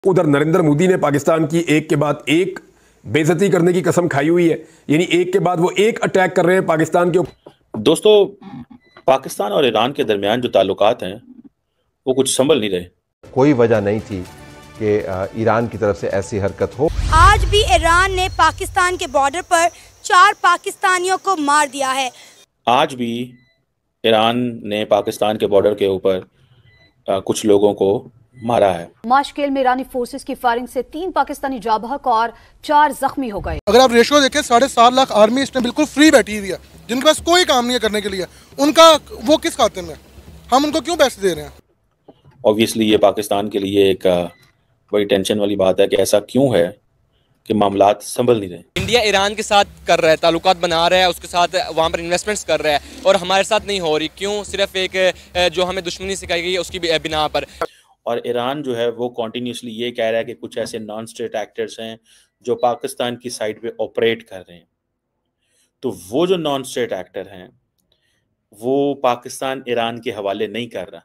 उधर नरेंद्र मोदी ने पाकिस्तान की एक के बाद एक बेइज्जती करने की कसम खाई हुई है, यानी एक के बाद वो एक अटैक कर रहे हैं पाकिस्तान के ऊपर। दोस्तों, पाकिस्तान और ईरान के दरमियान जो ताल्लुकात हैं वो कुछ संभल नहीं रहे। कोई वजह नहीं थी कि ईरान की तरफ से ऐसी हरकत हो। आज भी ईरान ने पाकिस्तान के बॉर्डर पर 4 पाकिस्तानियों को मार दिया है। आज भी ईरान ने पाकिस्तान के बॉर्डर के ऊपर कुछ लोगों को मारा है। माशकेल में ईरानी फोर्सेस की फायरिंग से 3 पाकिस्तानी जाँ बहक और 4 जख्मी हो गए। अगर आप रेशियो देखें, 7.5 लाख आर्मी इसमें बिल्कुल फ्री बैठी हुई है, जिनके पास कोई काम नहीं है करने के लिए। उनका वो किस खातिर में, हम उनको क्यों पैसे दे रहे हैं? ऑब्वियसली ये पाकिस्तान के लिए एक बड़ी टेंशन वाली बात है कि ऐसा क्यों है कि मामलात संभल नहीं रहे। इंडिया ईरान के साथ कर रहा है, ताल्लुकात बना रहा है, उसके साथ वहाँ पर इन्वेस्टमेंट्स कर रहा है और हमारे साथ नहीं हो रही। क्यों? सिर्फ एक जो हमें दुश्मनी सिखाई गई है उसकी बिना पर। और ईरान जो है वो कॉन्टीन्यूसली ये कह रहा है कि कुछ ऐसे नॉन स्टेट एक्टर्स हैं जो पाकिस्तान की साइड पे ऑपरेट कर रहे हैं। तो वो जो नॉन स्टेट एक्टर हैं वो पाकिस्तान ईरान के हवाले नहीं कर रहा।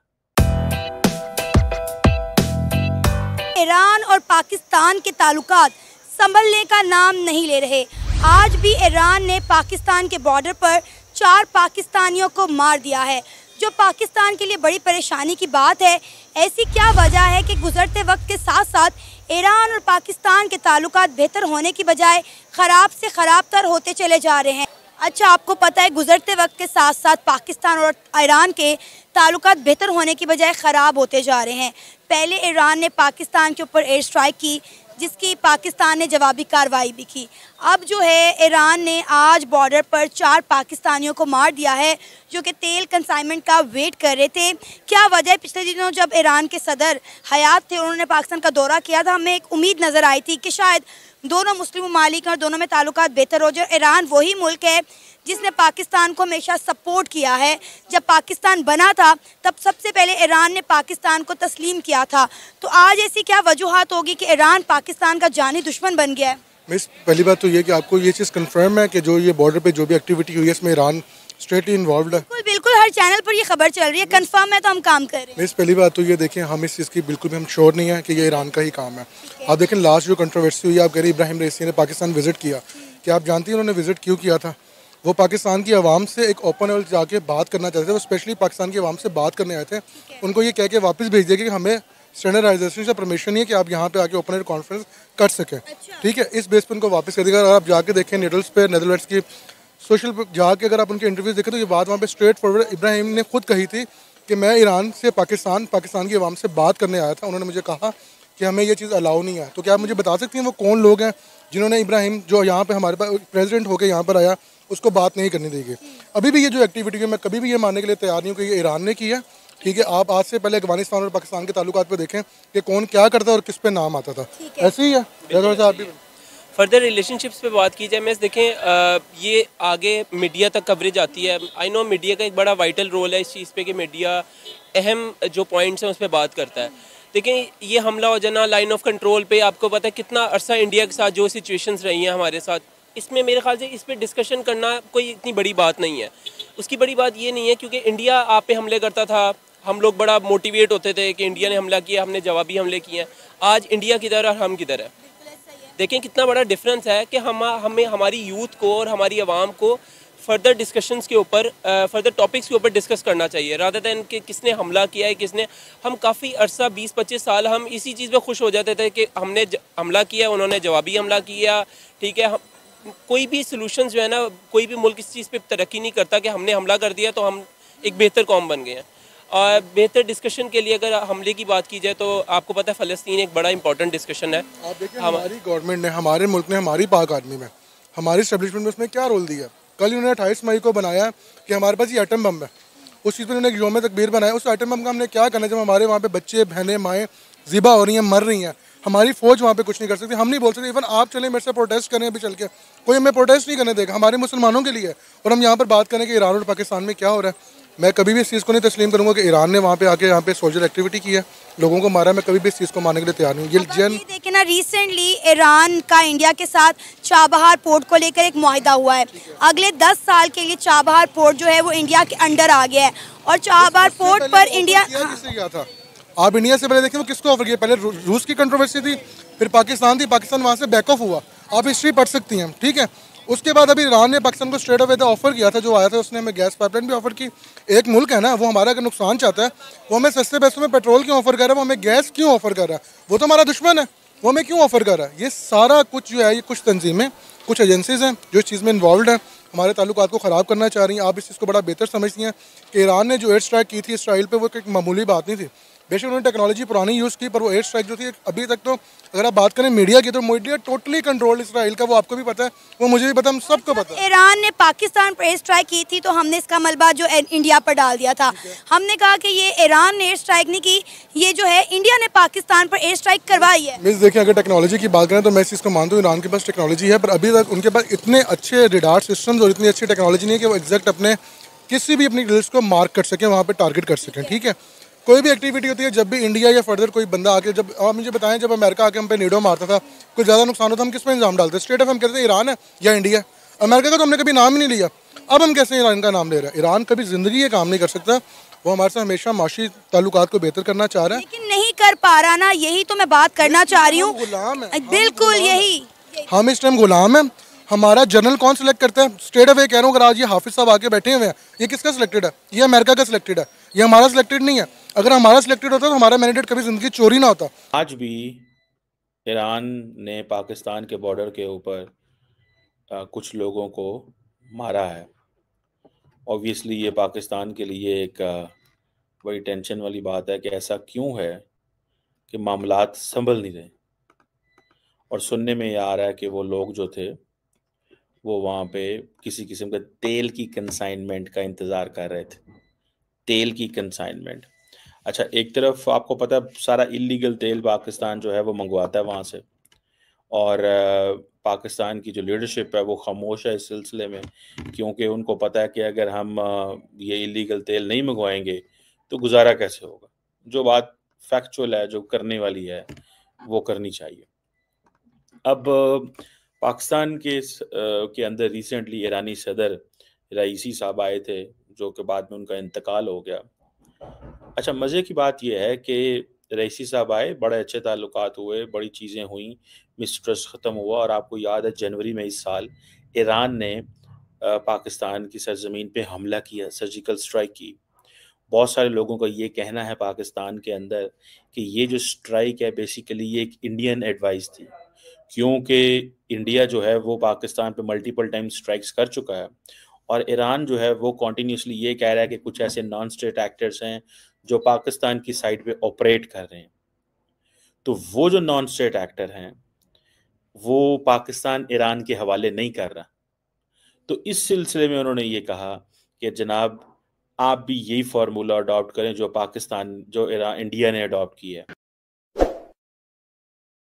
ईरान और पाकिस्तान के ताल्लुकात संभलने का नाम नहीं ले रहे। आज भी ईरान ने पाकिस्तान के बॉर्डर पर 4 पाकिस्तानियों को मार दिया है, जो पाकिस्तान के लिए बड़ी परेशानी की बात है। ऐसी क्या वजह है कि गुजरते वक्त के साथ साथ ईरान और पाकिस्तान के ताल्लुकात बेहतर होने की बजाय ख़राब से ख़राब तर होते चले जा रहे हैं? अच्छा, आपको पता है गुजरते वक्त के साथ साथ पाकिस्तान और ईरान के ताल्लुकात बेहतर होने की बजाय ख़राब होते जा रहे हैं। पहले ईरान ने पाकिस्तान के ऊपर एयर स्ट्राइक की, जिसकी पाकिस्तान ने जवाबी कार्रवाई भी की। अब जो है ईरान ने आज बॉर्डर पर 4 पाकिस्तानियों को मार दिया है, जो कि तेल कंसाइनमेंट का वेट कर रहे थे। क्या वजह है? पिछले दिनों जब ईरान के सदर हयात थे, उन्होंने पाकिस्तान का दौरा किया था, हमें एक उम्मीद नज़र आई थी कि शायद दोनों मुस्लिम ममालिक और दोनों में ताल्लुकात बेहतर हो जाए। ईरान वही मुल्क है जिसने पाकिस्तान को हमेशा सपोर्ट किया है। जब पाकिस्तान बना था तब सबसे पहले ईरान ने पाकिस्तान को तस्लीम किया था। तो आज ऐसी क्या वजूहात होगी कि ईरान पाकिस्तान का जानी दुश्मन बन गया है? मिस, पहली बात तो ये कि आपको ये चीज़ कंफर्म है कि जो ये बॉर्डर पे जो भी एक्टिविटी हुई है इसमें ईरान स्ट्रेटली इन्वॉल्व है? बिल्कुल बिल्कुल, हर चैनल पर ये खबर चल रही है, कंफर्म है तो हम काम कर रहे हैं। मिस, पहली बात तो ये देखें, हम इस चीज़ की बिल्कुल भी हम श्योर नहीं है कि ये ईरान का ही काम है। आप देखें लास्ट जो कंट्रोवर्सी हुई, आप कह रहे इब्राहिम रईसी ने पाकिस्तान विजिट किया, कि आप जानती हैं उन्होंने विजिट क्यों किया था? वो पाकिस्तान की आवाम से एक ओपन लेवल जाके बात करना चाहते थे। वो स्पेशली पाकिस्तान की आवाम से बात करने आए थे। उनको ये कह के वापस भेज दिया कि हमें स्टैंडर्डाइजेशन से परमिशन नहीं है कि आप यहाँ पे आके ओपन एयर कॉन्फ्रेंस कर सकें। ठीक है, इस बेस पर उनको वापस कर दिया। अगर आप जाके देखें नेटल्स पे, नेदरलैंड्स की सोशल पर जाके अगर आप उनके इंटरव्यूज देखें तो ये बात वहाँ पे स्ट्रेट फॉरवर्ड इब्राहिम ने खुद कही थी कि मैं ईरान से पाकिस्तान की आवाम से बात करने आया था। उन्होंने मुझे कहा कि हमें ये चीज़ अलाउ नहीं है। तो क्या आप मुझे बता सकती हैं वो कौन लोग हैं जिन्होंने इब्राहिम जो यहाँ पे हमारे पास प्रेसिडेंट होकर यहाँ पर आया उसको बात नहीं करने देगी? अभी भी ये जो एक्टिविटी है मैं कभी भी ये मानने के लिए तैयार नहीं हूँ कि ये ईरान ने की है। ठीक है, आप आज से पहले अफगानिस्तान और पाकिस्तान के ताल्लुकात पे देखें कि कौन क्या करता है और किस पे नाम आता था। ऐसे ही है। फर्दर रिलेशनशिप्स पे बात की जाए, मैं देखें ये आगे मीडिया तक कवरेज आती है। आई नो मीडिया का एक बड़ा वाइटल रोल है इस चीज़ पे कि मीडिया अहम जो पॉइंट्स हैं उस पर बात करता है। लेकिन ये हमला हो जाना लाइन ऑफ कंट्रोल पे, आपको पता है कितना अरसा इंडिया के साथ जो सिचुएशंस रही हैं हमारे साथ, इसमें मेरे ख्याल से इस पर डिस्कशन करना कोई इतनी बड़ी बात नहीं है। उसकी बड़ी बात ये नहीं है क्योंकि इंडिया आप पे हमले करता था, हम लोग बड़ा मोटिवेट होते थे कि इंडिया ने हमला किया, हमने जवाबी हमले किए हैं। आज इंडिया किधर और हम किधर है? देखें कितना बड़ा डिफरेंस है कि हमें हमारी यूथ को और हमारी आवाम को फर्दर डिस्कशंस के ऊपर, फर्दर टॉपिक्स के ऊपर डिस्कस करना चाहिए रादर दैन कि किसने हमला किया है, किसने। हम काफ़ी अरसा 20-25 साल हम इसी चीज़ में खुश हो जाते थे कि हमने हमला किया, उन्होंने जवाबी हमला किया। ठीक है, कोई भी सलूशंस जो है ना, कोई भी मुल्क इस चीज़ पे तरक्की नहीं करता कि हमने हमला कर दिया तो हम एक बेहतर कौम बन गए हैं। और बेहतर डिस्कशन के लिए अगर हमले की बात की जाए तो आपको पता है फ़लस्तीन एक बड़ा इंपॉर्टेंट डिस्कशन है। आप देखिए हमारी गवर्नमेंट ने, हमारे मुल्क ने, हमारी पाक आर्मी में, हमारी स्टैब्लिशमेंट में उसमें क्या रोल दिया? कल उन्होंने 28 मई को बनाया कि हमारे पास ये एटम बम है। उस चीज़ पर उन्होंने योम तकबीर बनाया। उस एटम बम का हमने क्या करना जब हमारे वहाँ पे बच्चे, बहनें, माएँ ज़िबा हो रही हैं, मर रही हैं? हमारी फौज वहाँ पे कुछ नहीं कर सकती, हम नहीं बोल सकते। इवन आप चलें मेरे से प्रोटेस्ट करें अभी चल के, कोई हमें प्रोटेस्ट नहीं करने देगा। हमारे मुसलमानों के लिए और हम यहाँ पर बात करें कि ईरान और पाकिस्तान में क्या हो रहा है। मैं कभी भी इस चीज़ को नहीं तस्लीम करूँगा कि ईरान ने वहाँ पे आके यहाँ पे सोशल एक्टिविटी की है, लोगों को मारा। मैं कभी भी इस चीज़ को मानने के लिए तैयार नहीं हूँ। देखिए ना, रिसेंटली ईरान का इंडिया के साथ चाबहार पोर्ट को लेकर एक मुआहिदा हुआ है। अगले 10 साल के लिए चाबहार पोर्ट जो है वो इंडिया के अंडर आ गया है और चाबहार पोर्ट पर इंडिया किया था आप इंडिया से पहले देखें वो किसको ऑफर किया, पहले रूस की कंट्रोवर्सी थी, फिर पाकिस्तान थी, पाकिस्तान वहाँ से बैक ऑफ हुआ, आप हिस्ट्री पढ़ सकती हैं, ठीक है। उसके बाद अभी ईरान ने पाकिस्तान को स्ट्रेट अवे ऑफर किया था, जो आया था उसने हमें गैस पाइपलाइन भी ऑफर की। एक मुल्क है ना, वो हमारा अगर नुकसान चाहता है, वो हमें सस्ते पैसों में पेट्रोल क्यों ऑफर कर रहा है, वो हमें गैस क्यों ऑफर कर रहा है, वो तो हमारा दुश्मन है, वो हमें क्यों ऑफर कर रहा है। ये सारा कुछ जो है, ये कुछ तंजीमें, कुछ एजेंसीज हैं जो इस चीज़ में इन्वॉल्व हैं, हमारे ताल्लुकात को ख़राब करना चाह रही हैं। आप इस चीज़ को बड़ा बेहतर समझती हैं कि ईरान ने जो एयर स्ट्राइक की थी इसराइल पे, वो एक मामूली बात नहीं थी। बेशक उन्होंने टेक्नोलॉजी पुरानी यूज़ की, पर वो एयर स्ट्राइक जो थी अभी तक, तो अगर आप बात करें मीडिया की, तो मीडिया टोटली कंट्रोल इसराइल का, वो आपको भी पता है, वो मुझे भी पता है, हम सबको पता है। ईरान ने पाकिस्तान पर एयर स्ट्राइक की थी तो हमने इसका मलबा जो इंडिया पर डाल दिया था। हमने कहा कि ये ईरान ने एयर स्ट्राइक नहीं की, ये जो है इंडिया ने पाकिस्तान पर एयर स्ट्राइक करवाई है। मिस देखिए, अगर टेक्नोलॉजी की बात करें तो मैं इस चीज़ को मानता हूँ, ईरान के पास टेक्नोलॉजी है, पर अभी तक उनके पास इतने अच्छे रेडार सिस्टम्स और इतनी अच्छी टेक्नोलॉजी नहीं है कि वो एग्जैक्ट अपने किसी भी अपनी ड्रिल्स को मार्क कर सकें, वहाँ पर टारगेट कर सकें, ठीक है। कोई भी एक्टिविटी होती है, जब भी इंडिया या फर्दर कोई बंदा आके, जब आप मुझे बताएं, जब अमेरिका आके हम पे नेडो मारता था, कोई ज़्यादा नुकसान होता, हम किस पे इल्ज़ाम डालते? स्ट्रेट ऑफ हम कहते हैं ईरान है या इंडिया। अमेरिका का तो हमने कभी नाम ही नहीं लिया, अब हम कैसे ईरान का नाम ले रहे हैं? ईरान कभी ज़िंदगी ये काम नहीं कर सकता, वो हमारे साथ हमेशा माशी ताल्लुकात को बेहतर करना चाह रहा है, लेकिन नहीं कर पा रहा ना, यही तो मैं बात करना चाह रही हूँ। गुलाम है, बिल्कुल यही, हम इस टाइम गुलाम है। हमारा जनरल कौन सिलेक्ट करता है? स्टेट अवे कह रहा हूँ, अगर आज ये हाफिज साहब आके बैठे हुए हैं, ये किसका सिलेक्टेड है? ये अमेरिका का सिलेक्टेड है, ये हमारा सिलेक्टेड नहीं है। अगर हमारा सिलेक्टेड होता तो हमारा मैंडेट कभी जिंदगी चोरी ना होता। आज भी ईरान ने पाकिस्तान के बॉर्डर के ऊपर कुछ लोगों को मारा है। ऑब्वियसली ये पाकिस्तान के लिए एक बड़ी टेंशन वाली बात है कि ऐसा क्यों है कि मामलात संभल नहीं रहे। और सुनने में ये आ रहा है कि वो लोग जो थे वो वहाँ पे किसी किस्म के तेल की कंसाइनमेंट का इंतज़ार कर रहे थे। तेल की कंसाइनमेंट, अच्छा, एक तरफ आपको पता है सारा इलीगल तेल पाकिस्तान जो है वो मंगवाता है वहाँ से, और पाकिस्तान की जो लीडरशिप है वो खामोश है इस सिलसिले में, क्योंकि उनको पता है कि अगर हम ये इलीगल तेल नहीं मंगवाएंगे तो गुजारा कैसे होगा। जो बात फैक्चुअल है, जो करने वाली है, वो करनी चाहिए। अब पाकिस्तान के अंदर रिसेंटली ईरानी सदर रईसी साहब आए थे, जो कि बाद में उनका इंतकाल हो गया। अच्छा, मज़े की बात यह है कि रईसी साहब आए, बड़े अच्छे ताल्लुकात हुए, बड़ी चीज़ें हुई, मिसट्रस्ट ख़त्म हुआ, और आपको याद है जनवरी में इस साल ईरान ने पाकिस्तान की सरजमीन पे हमला किया, सर्जिकल स्ट्राइक की। बहुत सारे लोगों का ये कहना है पाकिस्तान के अंदर कि ये जो स्ट्राइक है बेसिकली ये एक इंडियन एडवाइस थी, क्योंकि इंडिया जो है वो पाकिस्तान पे मल्टीपल टाइम स्ट्राइक्स कर चुका है, और ईरान जो है वो कॉन्टीन्यूसली ये कह रहा है कि कुछ ऐसे नॉन स्टेट एक्टर्स हैं जो पाकिस्तान की साइड पे ऑपरेट कर रहे हैं। तो वो जो नॉन स्टेट एक्टर हैं वो पाकिस्तान ईरान के हवाले नहीं कर रहा। तो इस सिलसिले में उन्होंने ये कहा कि जनाब आप भी यही फार्मूला अडॉप्ट करें जो पाकिस्तान, जो इंडिया ने अडॉप्ट किया है।